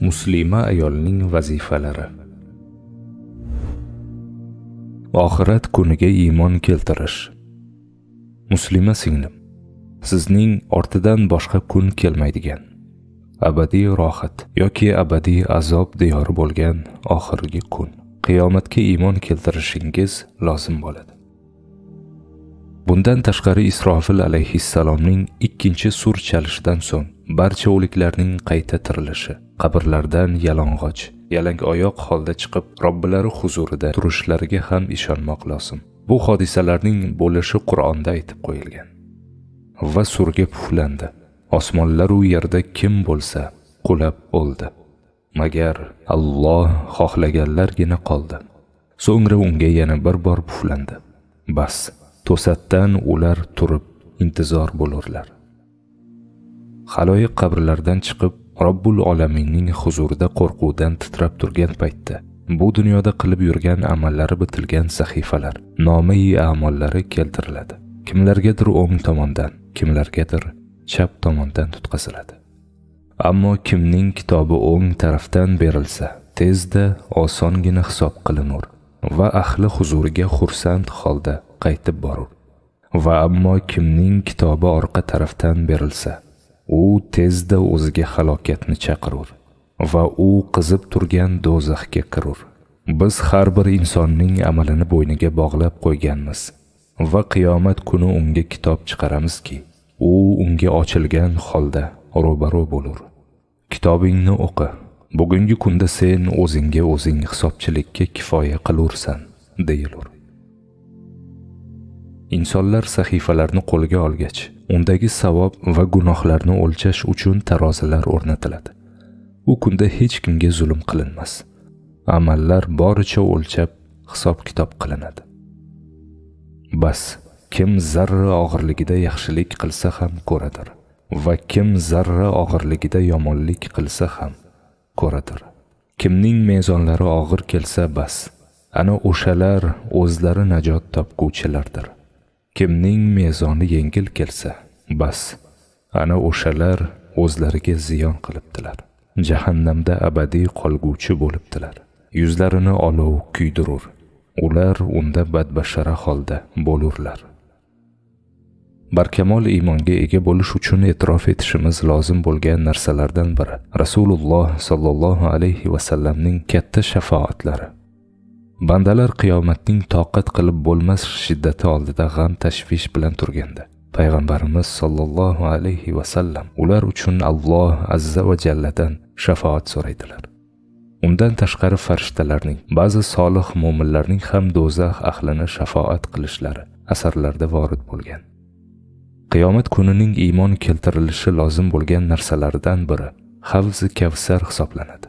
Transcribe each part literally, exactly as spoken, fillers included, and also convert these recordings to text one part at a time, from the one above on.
Muslima ayolning vazifalari. Oxirat kuniga iymon keltirish. Muslima singlim, sizning ortidan boshqa kun kelmaydigan, abadiy rohat yoki abadiy azob diyori bo'lgan oxirgi kun, qiyomatga iymon keltirishingiz lozim bo'ladi. Bundan tashqari Isrofil alayhissalomning ikkinchi sur chalishidan so'ng barcha o'liklarning qayta tirilishi, qabrlardan yalang'och, yalang oyoq holda chiqib Robbilari huzurida turishlariga ham ishonmoq lozim. Bu hodisalarning bo'lishi Qur'onda aytib qo'yilgan. Va surga puflandi. Osmonlar u yerda kim bo'lsa qulab o'ldi. Magar Alloh xohlaganlargina qoldi. So'ngra unga yana bir bor puflandi. Bas, to'satdan ular turib intizor bo'lurlar. Xaloyiq qabrlardan chiqib Robbul olaminning huzurida qo'rquvdan titrab turgan paytda bu dunyoda qilib yurgan amallari bitilgan sahifalar, nomi-i a'mollari keltiriladi. Kimlargadir o'ng tomondan, kimlargadir chap tomondan tutqaziladi. Ammo kimning kitobi o'ng tarafdan berilsa, tezda osongina hisob qilinur va ahli huzuriga xursand holda qaytib borur. Va ammo kimning kitobi orqa tarafdan berilsa, u tezda o'ziga halokatni chaqirur va u qizib turgan do'zaxga kirur. Biz har bir insonning amalini bo'yniga bog'lab qo'yganmiz va qiyomat kuni unga kitob chiqaramizki, u unga ochilgan holda ro'baro bo'lur. Kitobingni o'qi. Bugungi kunda sen o'zingga o'zing hisobchilikka kifoya qilursan, deyilur. Insonlar sahifalarni qo'lga olgach, undagi savob va gunohlarni o'lchash uchun tarozilar o'rnatiladi. U kunda hech kimga zulm qilinmas. Amallar boricha o'lchab hisob-kitob qilinadi. Bas, kim zarra og'irligida yaxshilik qilsa ham ko'radir va kim zarra og'irligida yomonlik qilsa ham ko'radir. Kimning mezonlari og'ir kelsa bas, ana o'shalar o'zlari najot topguvchilardir. Kimning mezoni yengil kelsa, bas, ana o'shalar o'zlariga ziyon qilibdilar. Jahannamda abadiy qolguvchi bo'libdilar. Yuzlarini olov kuydirur. Ular unda badbashara holda bo'lurlar. Barkamol iymonga ega bo'lish uchun e'tirof etishimiz lozim bo'lgan narsalardan biri Rasululloh sallallohu alayhi va sallamning katta shafoatlari. Bandalar qiyomatning toqat qilib bo'lmas shiddati oldida g'am tashvish bilan turganda, payg'ambarimiz sallallohu alayhi va sallam ular uchun Alloh azza va jalladan shafoat so'raydilar. Undan tashqari farishtalarning, ba'zi solih mu'minlarning ham do'zax ahlini shafoat qilishlari asarlarda vorid bo'lgan. Qiyomat kunining iymon keltirilishi lozim bo'lgan narsalardan biri Havz-i Kavsar hisoblanadi.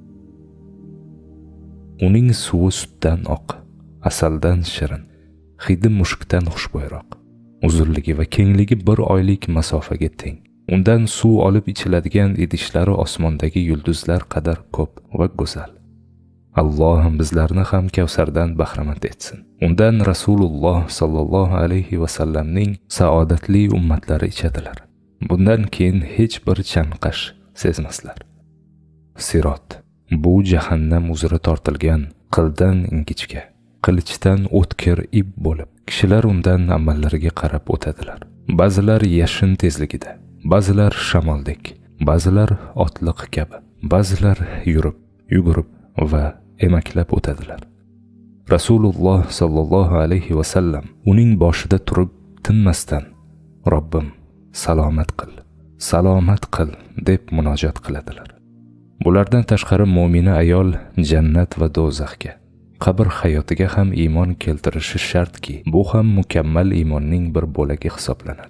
Uning suvi sutdan oq, asaldan shirin, hidi mushukdan xushbo'yroq. Uzunligi va kengligi bir oylik masofaga teng. Undan suv olib ichiladigan idishlari osmondagi yulduzlar qadar ko'p va go'zal. Alloh bizlarni ham Kavsardan bahramand etsin. Undan Rasululloh sallallohu alayhi va sallamning saodatli ummatlari ichadilar. Bundan keyin hech bir chanqash sezmaslar. Sirot, bu jahannam uzri tortilgan qildan ingichka, qilichdan o'tkir ip bo'lib, kishilar undan amallariga qarab o'tadilar. Ba'zilar yashin tezligida, ba'zilar shamoldek, ba'zilar otliq kabi, ba'zilar yurib, yugurib va emaklab o'tadilar. Rasululloh sallallohu alayhi va sallam uning boshida turib tinmasdan Robbim salomat qil, salomat qil deb munojat qiladilar. Bulardan tashqari mu'mina ayol jannat va do'zaxga, qabr hayotiga ham iymon keltirishi shartki, bu ham mukammal iymonning bir bo'lagi hisoblanadi.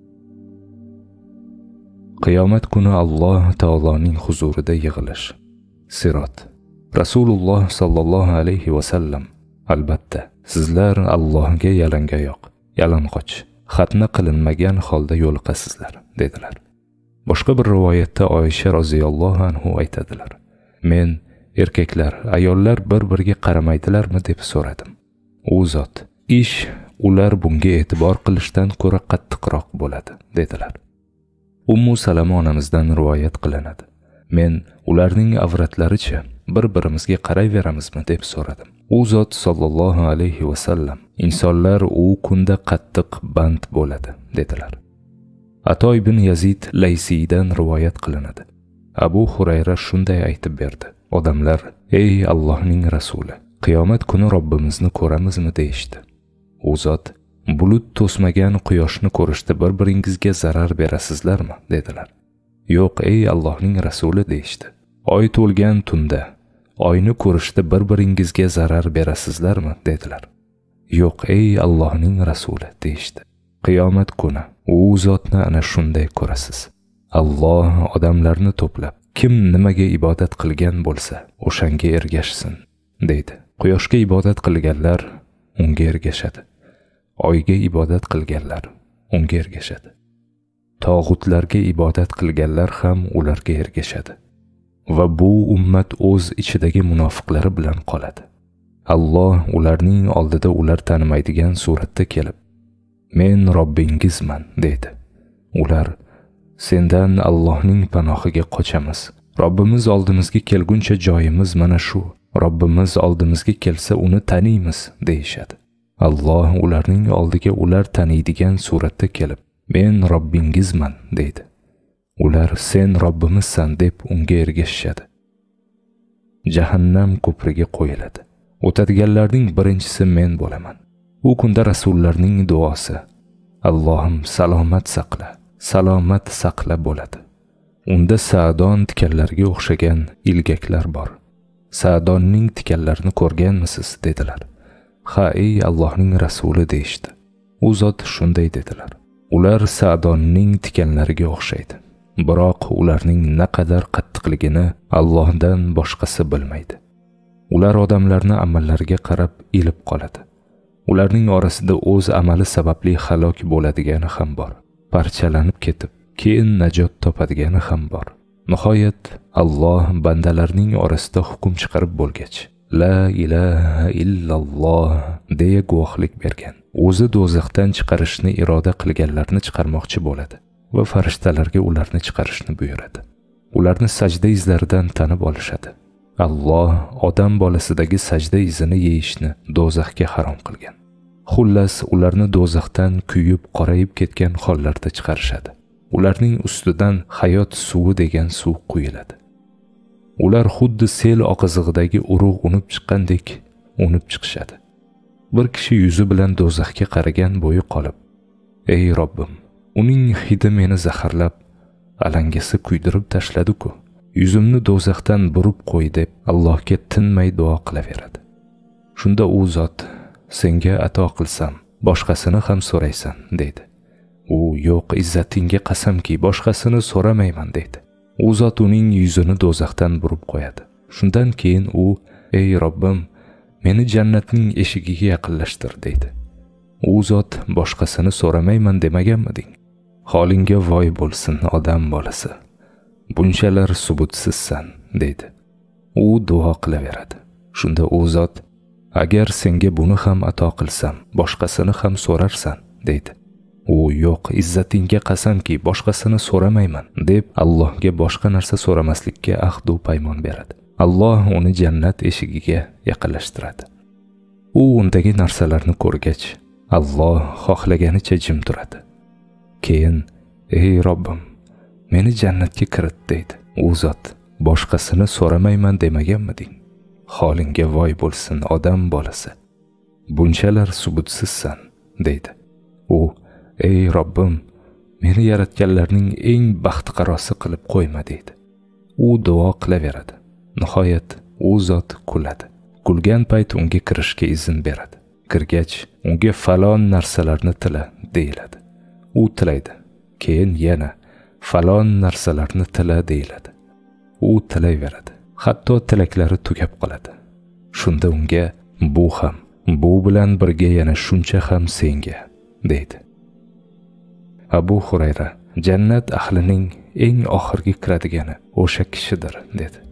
Qiyomat kuni Alloh taoloning huzurida yig'ilish. Sirot. Rasululloh sallallohu alayhi va sallam albatta sizlar Allohga yalangoyoq, yalang'och, xatna qilinmagan holda yo'liqasizlar dedilar. Boshqa bir rivoyatda Oysha roziyallohu anhu aytadilar: Men erkaklar, ayollar bir-biriga qaramaydilarmi deb so'radim. U zot, ish ular bunga e'tibor qilishdan ko'ra qattiqroq bo'ladi dedilar. Ummu Salama onamizdan rivoyat qilinadi. Men ularning avratlaricha bir-birimizga qarayveramizmi deb so'radim. U zot sollallohu alayhi va sallam insonlar u kunda qattiq band bo'ladi dedilar. Ato ibn Yazid Laysiydan rivoyat qilinadi. Abu Hurayra shunday aytib berdi. Odamlar, ey Allohning rasuli, qiyomat kuni Robbimizni ko'ramizmi deyishdi. U zot, bulut to'smagan quyoshni ko'rishda bir-biringizga zarar berasizlarmi dedilar. Yo'q, ey Allohning rasuli deyishdi. Oy to'lgan tunda oyni ko'rishda bir-biringizga zarar berasizlarmi dedilar. Yo'q, ey Allohning rasuli deyishdi. Qiyomat kuni u zotni ana shunday ko'rasiz. Alloh odamlarni to'plab, kim nimaga ibodat qilgan bo'lsa, o'shanga ergashsin deydi. Quyoshga ibodat qilganlar unga ergashadi. Oyga ibodat qilganlar unga ergashadi. Tog'utlarga ibodat qilganlar ham ularga ergashadi. Va bu ummat o'z ichidagi munofiqlari bilan qoladi. Alloh ularning oldida ular tanimaydigan suratda kelib, men Robbingizman deydi. Ular, sendan Allohning panohiga qochamiz. Robbimiz oldimizga kelguncha joyimiz mana shu. Robbimiz oldimizga kelsa uni taniymiz deyishadi. Alloh ularning oldiga ular taniydigan suratda kelib, men Robbingizman deydi. Ular sen Robbimizsan deb unga ergashishadi. Jahannam ko'priga qo'yiladi. O'tadiganlarning birinchisi men bo'laman. U kunda rasullarning duosi, Allohim salomat saqla, salomat saqla bo'ladi. Unda Sa'don tikanlarga o'xshagan ilgaklar bor. Sa'donning tikanlarini ko'rganmisiz dedilar. Ha, ey Allohning rasuli deyishdi. U zot shunday dedilar. Ular Sa'donning tikanlariga o'xshaydi. Biroq ularning naqadar qattiqligini Allohdan boshqasi bilmaydi. Ular odamlarni amallariga qarab ilib qoladi. Ularning orasida o'z amali sababli halok bo'ladigani ham bor. Parchalanib ketib, keyin najot topadigani ham bor. Nihoyat Alloh bandalarning orasida hukm chiqarib bo'lgach, la ilaha illalloh deya guvohlik bergan. O'zi do'zaxdan chiqarishni iroda qilganlarni chiqarmoqchi bo'ladi va farishtalarga ularni chiqarishni buyuradi. Ularni sajda izlaridan tanib olishadi. Alloh odam bolasidagi sajda izini yeyishni do'zaxga harom qilgan. Xullas, ularni do'zaxdan kuyib qorayib ketgan hollarda chiqarishadi. Ularning ustidan hayot suvi degan suv quyiladi. Ular xuddi sel oqizig'idagi urug' unib chiqqandek unib chiqishadi. Bir kishi yuzi bilan do'zaxga qaragan bo'yi qolib, ey Robbim, uning hidi meni zaharlab, alangasi kuydirib tashladi-ku. Yuzimni do'zaxdan burib qo'y deb Allohga tinmay duo qilaveradi. Shunda u zot, senga ato qilsam, boshqasini ham so'raysan deydi. U yo'q, izzatingga qasamki, boshqasini so'ramayman deydi. U zot uning yuzini do'zaxdan burib qo'yadi. Shundan keyin u, ey Robbim, meni jannatning eshigiga yaqinlashtir deydi. U zot boshqasini so'ramayman demaganmiding? Holingga voy bo'lsin odam bolasi. Bunchalar subutsizsan deydi. U duo qilaveradi. Shunda u zot, agar senga buni ham ato qilsam, boshqasini ham so'rarsan deydi. U yo'q, izzatingga qasamki, boshqasini so'ramayman deb Allohga boshqa narsa so'ramaslikka ahd va paymon beradi. Alloh uni jannat eshigiga yaqinlashtiradi. U undagi narsalarni ko'rgach, Alloh xohlaganicha jim turadi. Keyin, ey Robbim, meni jannatga kirit deydi. U zot, boshqasini so'ramayman demaganmiding? Holingga voy bo'lsin odam bolasi. Bunchalar subutsizsan deydi. U, ey Robbim, meni yaratganlarning eng baxtiqarosi qilib qo'yma deydi. U duo qilaveradi. Nihoyat u zot kuladi. Kulgan payt unga kirishga izn beradi. Kirgach, unga falon narsalarni tila deyiladi. U tilaydi. Keyin yana falon narsalarni tila deyiladi. U tilayveradi. Hatto tilaklari tugab qoladi. Shunda unga bu ham, bu bilan birga yana shuncha ham senga deydi. Abu Hurayra, jannat ahlining eng oxirgi kiradigani o'sha kishidir dedi.